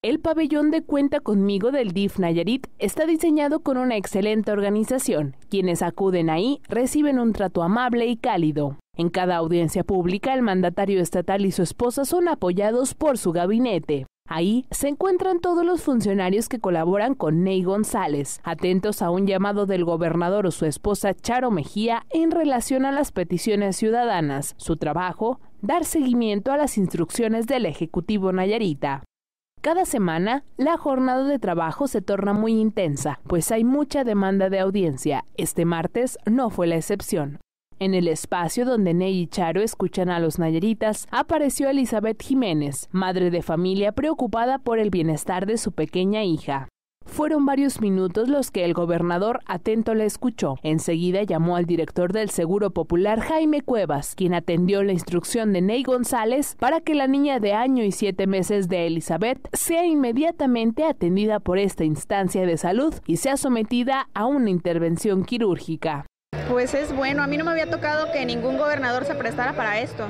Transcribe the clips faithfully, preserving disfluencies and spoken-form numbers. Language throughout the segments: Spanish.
El pabellón de Cuenta Conmigo del D I F Nayarit está diseñado con una excelente organización. Quienes acuden ahí reciben un trato amable y cálido. En cada audiencia pública, el mandatario estatal y su esposa son apoyados por su gabinete. Ahí se encuentran todos los funcionarios que colaboran con Ney González, atentos a un llamado del gobernador o su esposa Charo Mejía en relación a las peticiones ciudadanas. Su trabajo, dar seguimiento a las instrucciones del Ejecutivo nayarita. Cada semana, la jornada de trabajo se torna muy intensa, pues hay mucha demanda de audiencia. Este martes no fue la excepción. En el espacio donde Ney y Charo escuchan a los nayaritas, apareció Elizabeth Jiménez, madre de familia preocupada por el bienestar de su pequeña hija. Fueron varios minutos los que el gobernador atento la escuchó. Enseguida llamó al director del Seguro Popular, Jaime Cuevas, quien atendió la instrucción de Ney González para que la niña de año y siete meses de Elizabeth sea inmediatamente atendida por esta instancia de salud y sea sometida a una intervención quirúrgica. Pues es bueno, a mí no me había tocado que ningún gobernador se prestara para esto.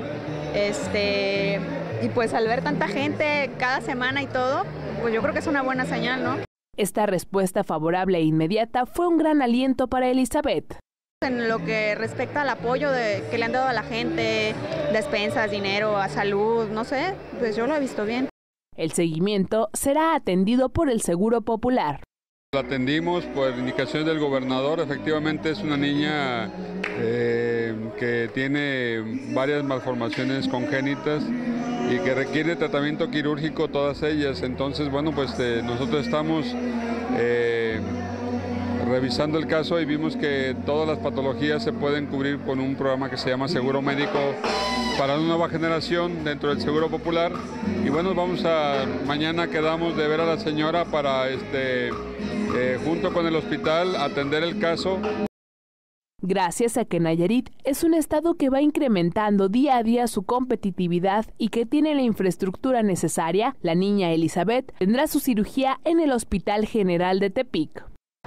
Este, y pues al ver tanta gente cada semana y todo, pues yo creo que es una buena señal, ¿no? Esta respuesta favorable e inmediata fue un gran aliento para Elizabeth. En lo que respecta al apoyo de, que le han dado a la gente, despensas, dinero, a salud, no sé, pues yo lo he visto bien. El seguimiento será atendido por el Seguro Popular. La atendimos por indicaciones del gobernador, efectivamente es una niña eh, que tiene varias malformaciones congénitas y que requiere tratamiento quirúrgico todas ellas. Entonces, bueno, pues eh, nosotros estamos eh, revisando el caso y vimos que todas las patologías se pueden cubrir con un programa que se llama Seguro Médico para una nueva generación dentro del Seguro Popular. Y bueno, vamos a, mañana quedamos de ver a la señora para, este, eh, junto con el hospital, atender el caso. Gracias a que Nayarit es un estado que va incrementando día a día su competitividad y que tiene la infraestructura necesaria, la niña Elizabeth tendrá su cirugía en el Hospital General de Tepic.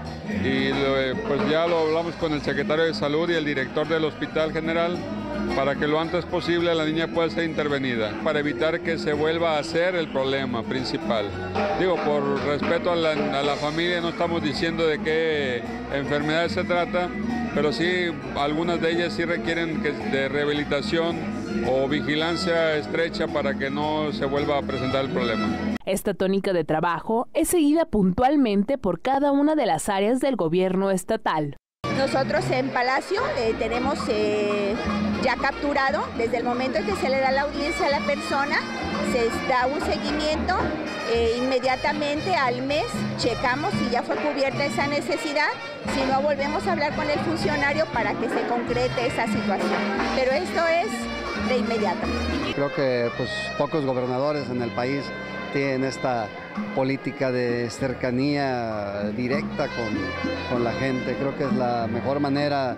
Y pues ya lo hablamos con el secretario de Salud y el director del Hospital General para que lo antes posible la niña pueda ser intervenida, para evitar que se vuelva a hacer el problema principal. Digo, por respeto a la, a la familia, no estamos diciendo de qué enfermedades se trata, pero sí, algunas de ellas sí requieren que, de rehabilitación o vigilancia estrecha para que no se vuelva a presentar el problema. Esta tónica de trabajo es seguida puntualmente por cada una de las áreas del gobierno estatal. Nosotros en Palacio eh, tenemos eh, ya capturado, desde el momento en que se le da la audiencia a la persona, se da un seguimiento, eh, inmediatamente al mes checamos si ya fue cubierta esa necesidad, si no volvemos a hablar con el funcionario para que se concrete esa situación. Pero esto es de inmediato. Creo que pues, pocos gobernadores en el país tienen esta política de cercanía directa con, con la gente. Creo que es la mejor manera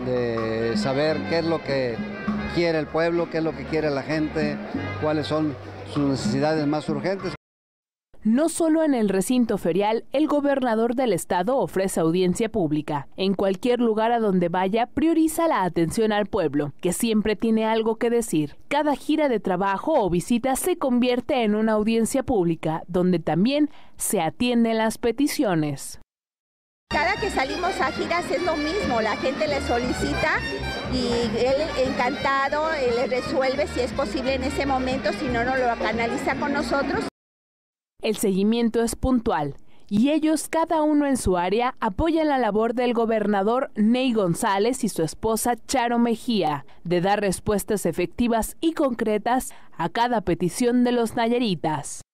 de saber qué es lo que quiere el pueblo, qué es lo que quiere la gente, cuáles son sus necesidades más urgentes. No solo en el recinto ferial, el gobernador del estado ofrece audiencia pública. En cualquier lugar a donde vaya, prioriza la atención al pueblo, que siempre tiene algo que decir. Cada gira de trabajo o visita se convierte en una audiencia pública, donde también se atienden las peticiones. Cada que salimos a giras es lo mismo, la gente le solicita y él encantado él le resuelve si es posible en ese momento, si no, no lo canaliza con nosotros. El seguimiento es puntual y ellos, cada uno en su área, apoyan la labor del gobernador Ney González y su esposa Charo Mejía de dar respuestas efectivas y concretas a cada petición de los nayaritas.